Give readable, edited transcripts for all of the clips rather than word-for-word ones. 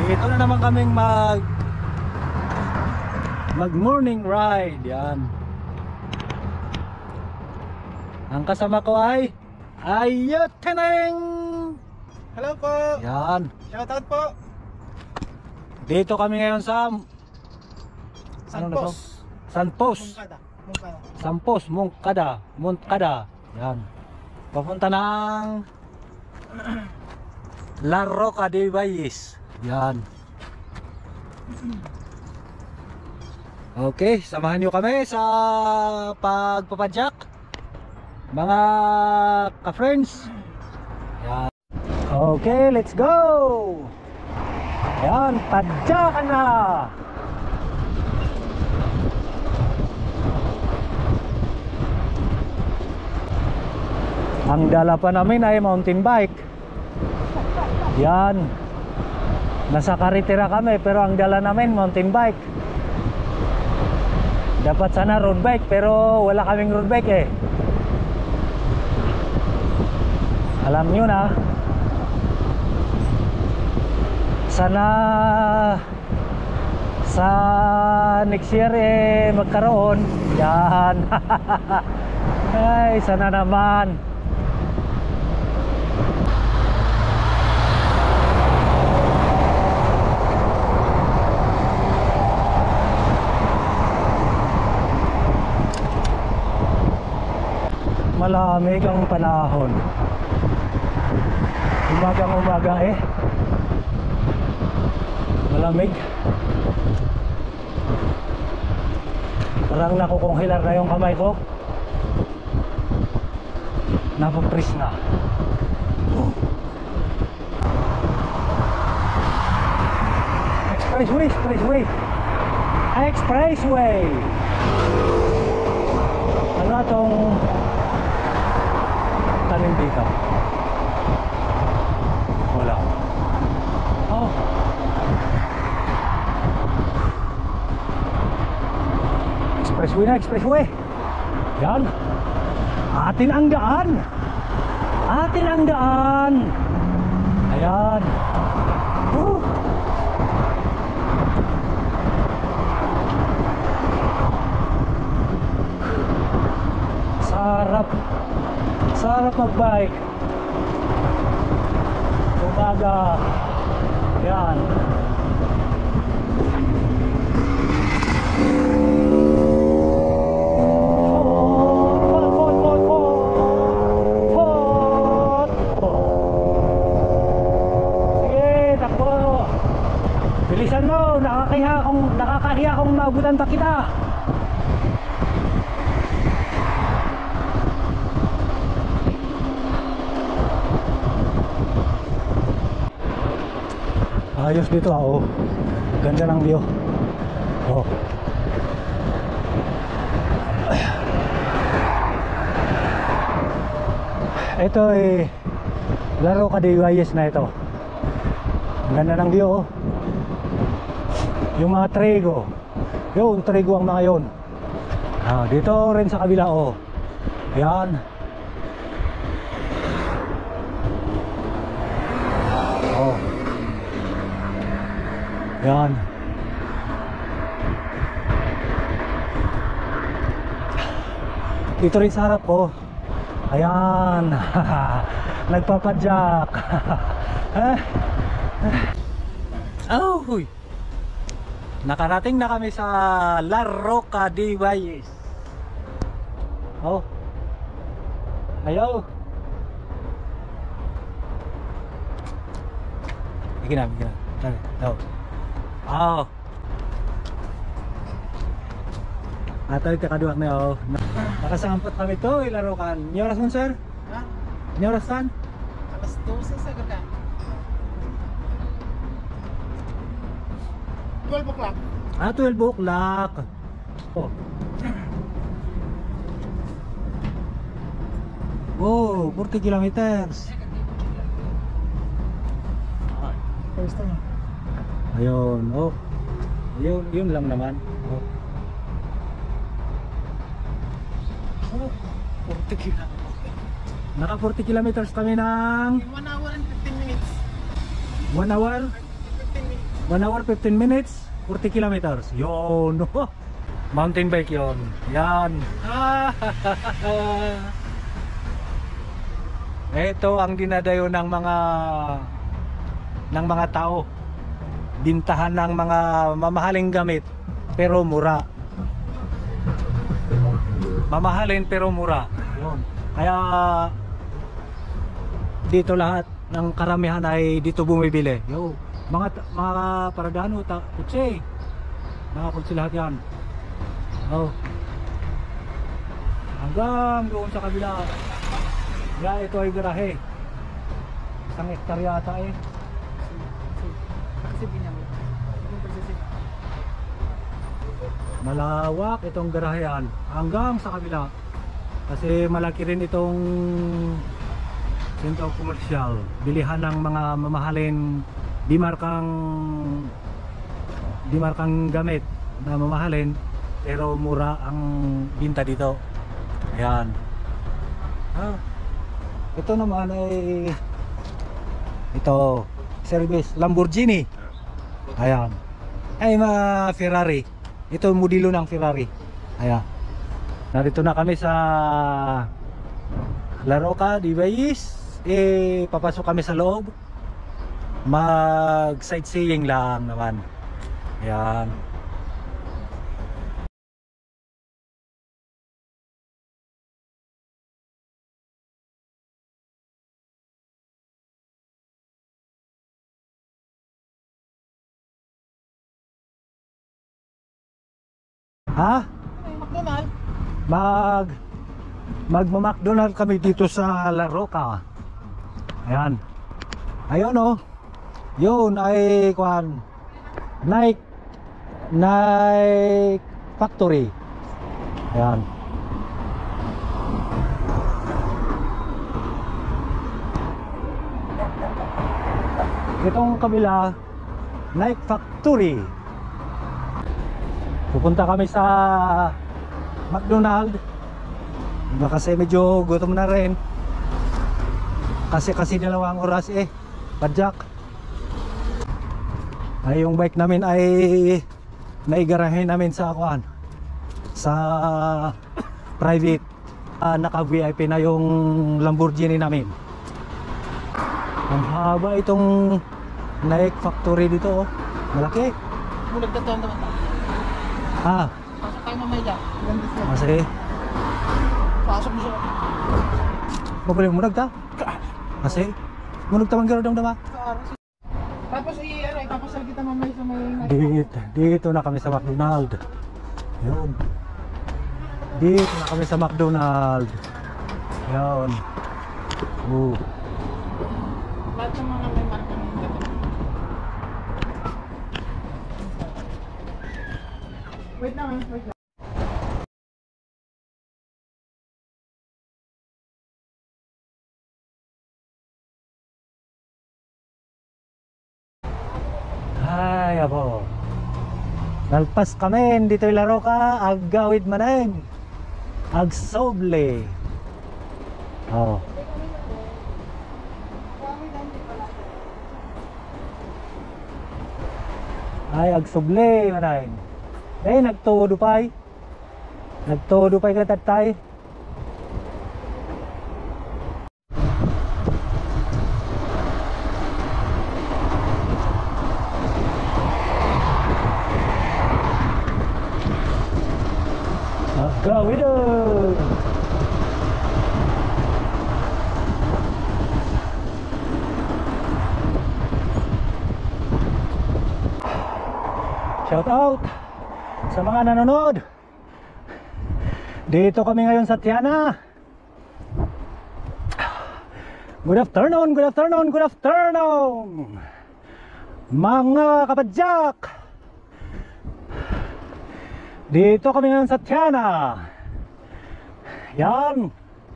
Dito na naman kaming mag morning ride. Yan. Ang kasama ko ay Ayoteneng. Hello po. Yan. Shoutout po. Dito kami ngayon sa Sanpos. Sanpos. Mungkada. Sanpos, Mungkada. Yan. Papunta ng La Roca de Valles. Yan. Okay, samahan nyo kami sa pagpapadyak, mga ka-friends. Yan. Okay, let's go. Yan, padyakan na. Ang dala pa namin ay mountain bike. Yan. Nasa karitera kami pero ang dala namin mountain bike. Dapat sana road bike pero wala kaming road bike eh. Alam nyo na. Sana sa next year eh magkaroon. Yan. Ay, sana naman. Malamig ang panahon. Umagang-umaga eh. Malamig. Parang nakukunghilar na yung kamay ko. Napapris na. Expressway. Ano itong tanim dito? Wala. Oh. Expressway. Yan. Atin ang daan. Ayan. Sarap mag-bike. Umaga. Yan. Sige, takbo. Bilisan mo. Nakakahiya kung maabutan pa kita. Ayos dito oh. Ganda ng view. Oh. Ito eh La Roca de Valles na ito. Ganda ng view oh. Yung mga trigo. Yung trigo ang mga yon. Dito rin sa kabila oh. Yan. Oh. Yan. Dito rin sa harap ko. Ayan. Nagpapadyak. Oh, huy. Nakarating na kami sa La Roca de Valles. Oh. Ayaw. Bigyan na. Oh. Oh. Atay kakaduak na oh. Nakasampot kami to, ilarukan. Ni oras mo sir? Ha? Ni oras kan? Alas 12 sa gaga. 12 o'clock. 12 o'clock. Oh. Oh, 40 kilometers. First time. Ayun, oh. Yun lang naman. Oh. 40 kilometers. Naka 40 kilometers kami ng 1 hour and 15 minutes. 1 hour 15 minutes. 1 hour 15 minutes, 40 kilometers. Yun. Mountain bike yon. Yan. Ito ang dinadayo ng mga tao. Bintahan ng mga mamahaling gamit pero mura. Mamahalin pero mura. Yun. Kaya dito lahat ng karamihan ay dito bumibili. Yo, mga paradano, kutsi. Mga kutsi lahat yan. Oh. Hanggang doon sa kabila. Yeah, ito ay garahe. 1 hektarya yata eh. Malawak itong garahean hanggang sa kabila. Kasi malaki rin itong sentro komersyal. Bilihan ng mga mamahalin di markang gamit na mamahalin pero mura ang binta dito. Ayan. Ito naman ay ito service Lamborghini. Ayan. Ay mga Ferrari. Ito modelo ng Ferrari. Ayan. Narito na kami sa La Roca de Valles. Papasok kami sa loob. Mag sightseeing lang naman. Ayan. Ha? McDonald. Magma-McDonald kami dito sa La Roca. Ayan. Ayun oh. Yun ay Nike Factory. Ayan. Itong kabila Nike Factory. Pupunta kami sa McDonald. Kasi medyo gutom na rin. Kasi 2 oras padjak. Ay yung bike namin ay naigarahe namin sa sa private. Naka VIP na yung Lamborghini namin. Ang haba itong Nike Factory dito oh. Malaki. Nagtataon naman tayo. Pasok tayo mamaya dyan. Ganda siya. Sige. Pasok mo siya. Pabalik mo nagta? Kasi munag tamang garo dong dama. Tapos ipapasal kita mamaya sa may Dito na kami sa McDonald. Yun. Dito na kami sa McDonald. Yun. lahat ng mga may marka ng gabi. Wait lang. Ay, abo. Nalpas kami dito La Roca, agawid manen. Agsoble. Oh. Ay, agsoble manen. Nagtudo pay. Nagtudo pay ka tatay. Go with it. Shout out sa mga nanonood. Dito kami ngayon sa Tiana. Good afternoon, good afternoon, good afternoon, mga kapadyak. Dito kami ngayon sa Tiana. Yan.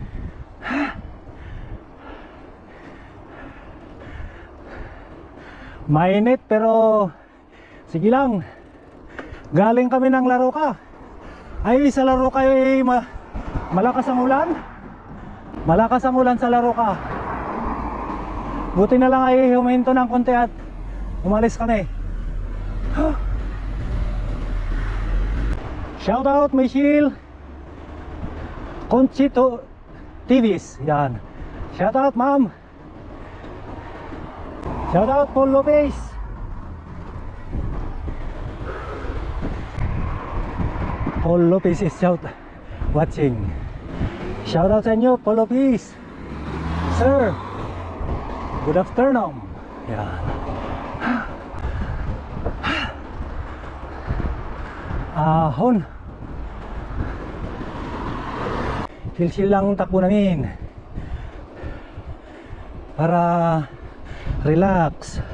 Mainit pero sige lang. Galing kami ng La Roca. Ay sa La Roca ay malakas ang ulan. Malakas ang ulan sa La Roca. Buti na lang ay huminto ng konti at umalis kami. Shout out Michelle Conchito TVs. Yan. Shout out ma'am. Shout out Paul Lopez. Paul Lopez is watching. Shout out sa inyo, Paul Lopez. Sir, good afternoon. Yan. Ahon. Chill lang takbo namin para relax.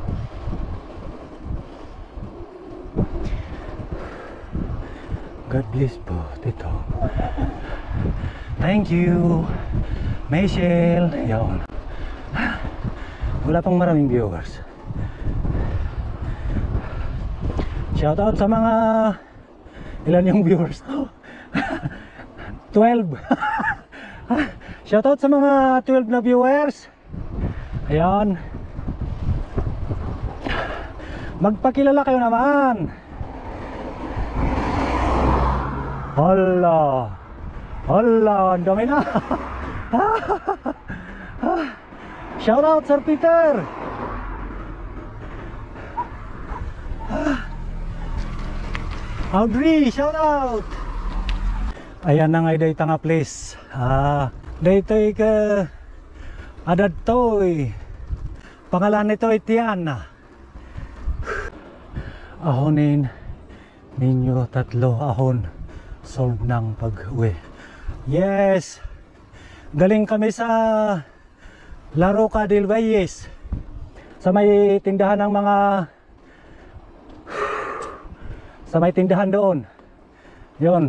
God bless po, Tito. Thank you, Michelle. Yan. Wala pang maraming viewers. Shout out sa mga ilan yung viewers. 12. Shout out sa mga 12 na viewers. Ayan. Magpakilala kayo naman. Hala. Hala, ang dami na. Shout out Sir Peter. Audrey, shout out. Ayan na nga dayta nga place. Daytoy ka adadtoy. Pangalan nito ay Tiana. Ahonin ninyo tatlo ahon. Solve ng pag-uwi. Yes. Galing kami sa La Roca del Valles. Sa may tindahan ng mga sa may tindahan doon. Yun.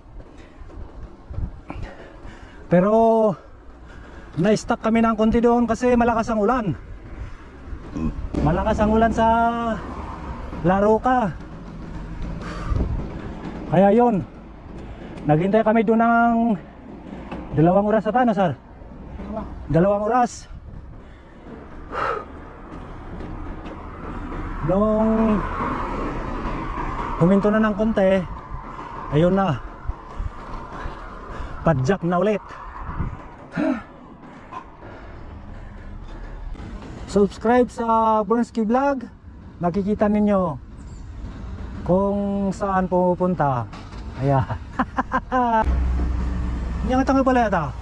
Pero na-stuck kami ng konti doon kasi malakas ang ulan. Malakas ang ulan sa La Roca. Kaya yun, naghintay kami doon ng 2 oras ata, no, sir? 2 oras. Nung huminto na ng konti, ayun na, padjak na ulit. Subscribe sa Burnski Vlog. Makikita ninyo kung saan pupunta. Ayan. Yang nga tanga pala yata.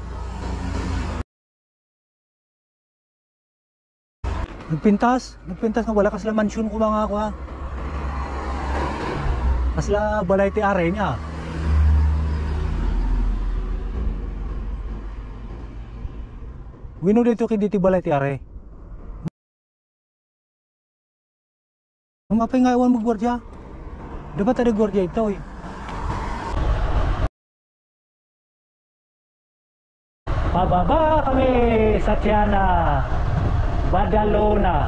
Nagpintas nga wala kasla mansyon ko mga ako ha. Kasla balay ti are niya. Wino dito kindi ti balay ti are. Mapay nga iwan mo gwardiya. Dapat ada gwardiya ito eh. Pababa kami sa Tiana, Badalona.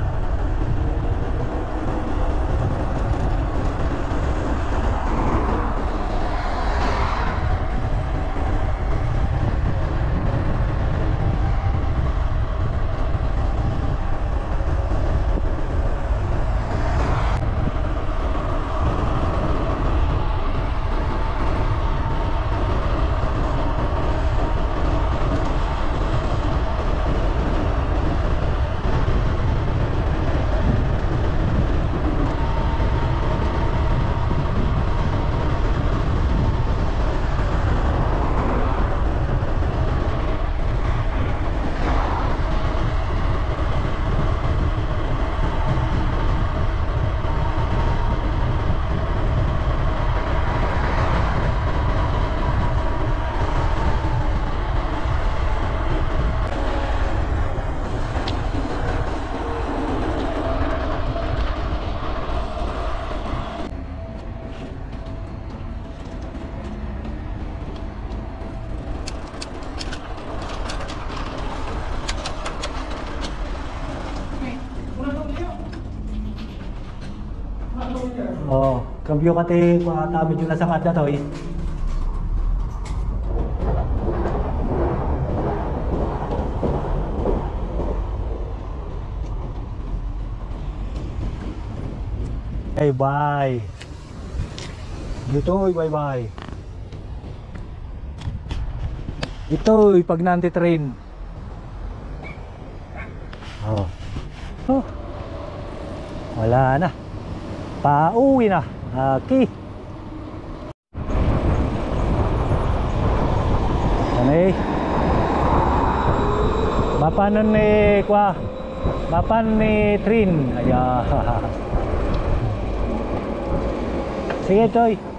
Oh, kambyo kate tabi jud na sa kada to eh. Bye bye. Dito, bye bye. Ito, pag nanti-train. Oh. Oh. Wala na. Pauwi na. Okay. Ano mapanan ni kwa. Mapan ni train. Ayan. Sige, Choy.